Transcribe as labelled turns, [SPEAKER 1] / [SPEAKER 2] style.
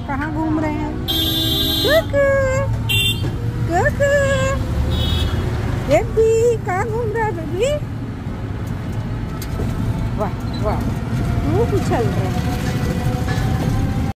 [SPEAKER 1] कहाँ घूम रहे हैं? कुकू कुकू बेबी, कहाँ घूम रहा है बेबी? वाह वाह, खूब उछल रहा है।